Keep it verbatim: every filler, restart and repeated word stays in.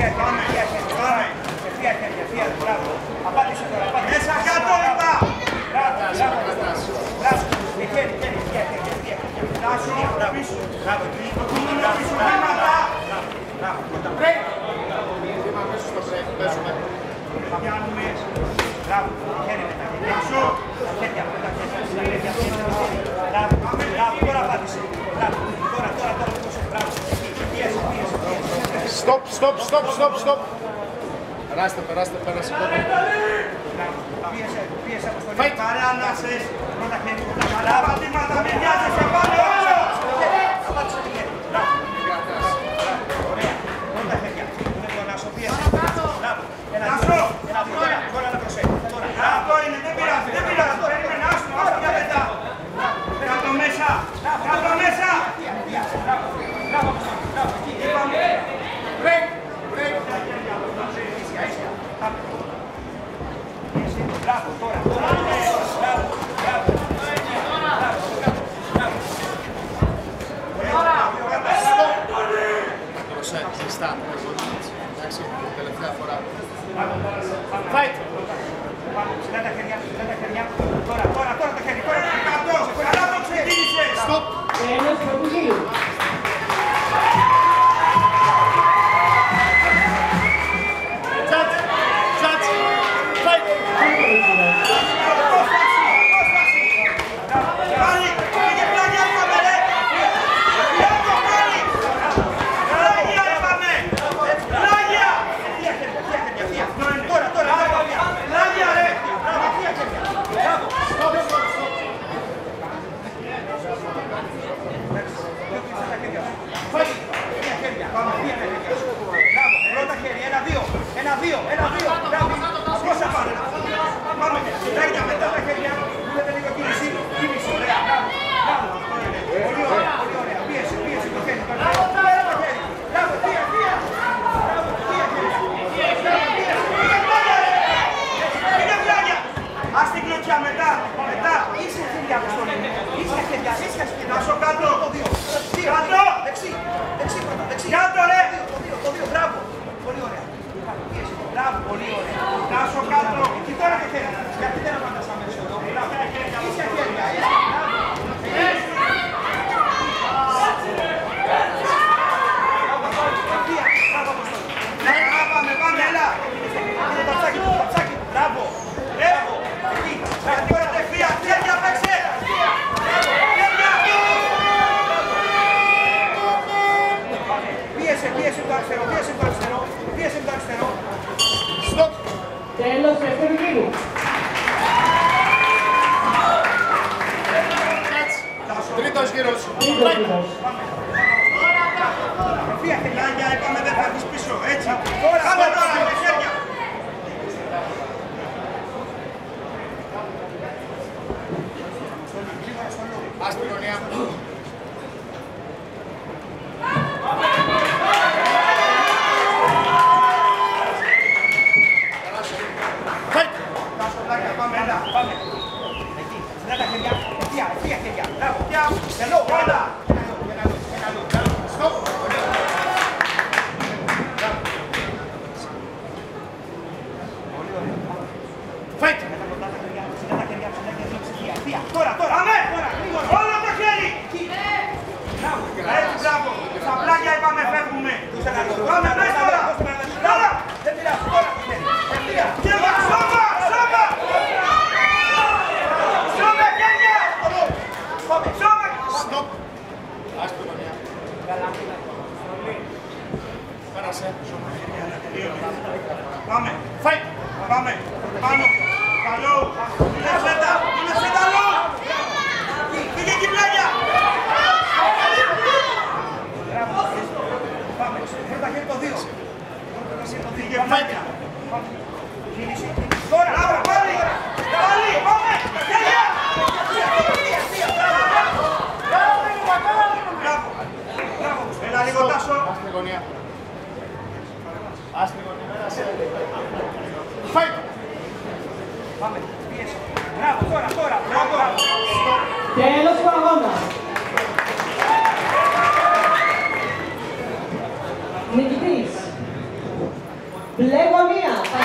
Μέσα κάτω είπα! Μπράβο, μπράβο, χέρι, χέρι, χέρι, χέρι, Τάσο, πίσω, μπράβο, πίσω, βήματα! Μπράβο, πρώτα break! Βήμα πίσω στο break, παίζουμε. Πιάνουμε, μπράβο, χέρι μετά, πίσω, χέρια, πρώτα χέρια, μπράβο, μπράβο, τώρα πάτησε, μπράβο, τώρα, τώρα, τώρα, μπράβο, πίεση, πίεση, πίεση. Stop, stop, stop, stop, stop. Περάστε, περάστε, πέρασε κόμπι. Πίεσε, πίεσε αποστολή. Πάρε ανάσες. Πρώτα χέρι, πρώτα χαρά. Πατήματα, μην νοιάζεσαι, πάρε όλο. Απάτησε τη χέρι. Μπράβο. Ωραία. Πρώτα χέρια. Είναι το Νάσο, πίεσε. Μπράβο. Νάσο. Ένα δύο, τώρα, τώρα να προσέχει. Αυτό είναι, δεν πειράζει, δεν πειράζει. Περίμενε, Νάσο, Νάσο, για μετά. Κάτω μέσα, κάτω μέσα. Μπράβο, μπράβο, μπράβο, εκεί, είπαμε. Break, break. Μπράβο, τώρα, τώρα, μπράβο, μπράβο, Προσέχει, ζεστά. Εντάξει, τελευταία φορά. Fight! Σιγά τα χέρια, σιγά τα χέρια. Τώρα, τώρα, τώρα τα χέρια, τώρα κάτω, καλά το ξεκίνησες. Stop! Τέλος πρώτου γύρου. Ένα, δύο, ένα, δύο, μπράβο, πόσα πάνε, πάμε, κοιτάγια μετά τα χέρια, δείτε λίγο κίνηση, κίνηση, ωραία, μπράβο, μπράβο, πολύ ωραία, πολύ ωραία, πίεση, πίεση το χέρι, το χέρι, το χέρι, μπράβο, θεία, θεία, μπράβο, θεία χέρια, μπράβο, πίεση, πήγε πλάγια, πήγε πλάγια, ας την κλωτσιά μετά, μετά, ίσια χέρια, αποστολή, ίσια χέρια, ίσια χέρια, να σω κάτω, το δύο, κάτω, δεξί, δεξί πρώτα, δεξί, κάτω ρε, το δύο, το δύο, μπράβο, πολύ ωραία. Μπράβο, πολύ ωραία. Τάσο κάτω. Εκεί τώρα και χέρια. Γιατί δεν απάντας αμέσως εδώ. Ίσια χέρια. Πάμε, πάμε, έλα. Είναι το ψάκι, το ψάκι. Μπράβο. Μπράβο. Εκεί. Γιατί τώρα τεφία. Χέρια, παίξε. Πίεσε, πίεσε το αριστερό, πίεσε το αριστερό. Πίεσε το αριστερό. Stop! Τέλος δεύτερου γύρου. Τρίτος γύρος. Τρίτος γύρος. Φύγα χεριά, είπαμε δεν θα βγεις πίσω, έτσι. Πάμε τώρα, με χέρια. Ας την γωνία. Πάμε, έλα, πάμε. Εκεί, σιγά τα χέρια, ευθεία, ευθεία χέρια. Μπράβο, πια, καλό, πάντα. Ένα άλλο, ένα άλλο, ένα άλλο. Στοπ. Πολύ ωραία. Fight! Σιγά τα χέρια, σιγά τα χέρια, ευθεία. Τώρα, τώρα, πάμε, τώρα, γρήγορα. Όλο το χέρι. Μπράβο, έτσι, μπράβο. Στα πλάγια είπαμε φεύγουμε. Πάμε, μέσα τώρα. Τώρα, δεν πειράζει, τώρα το χέρι. Ευθεία. Και σώμα, σώμα. Stop! Ας την γωνία. Πέρασε. Πάμε. Fight! Πάμε. Πάνω. Καλό. Είναι φέτα. Είναι φέταλο. Πήγε εκεί πλάγια. Πάμε. Πρώτα χέρι το δύο. Πήγε πλάγια. Κίνηση. Τώρα. Μπράβο. Πάλι. Πάλι. Πάμε. Χέρια. Μπράβο. Μπράβο. Έλα λίγο Τάσο. Ας την γωνία. Ας την γωνία. Fight! Πάμε. Πίεση. Μπράβο. Τώρα. Τώρα. Μπράβο. Τέλος του αγώνα. Νικητής. Μπλε γωνία.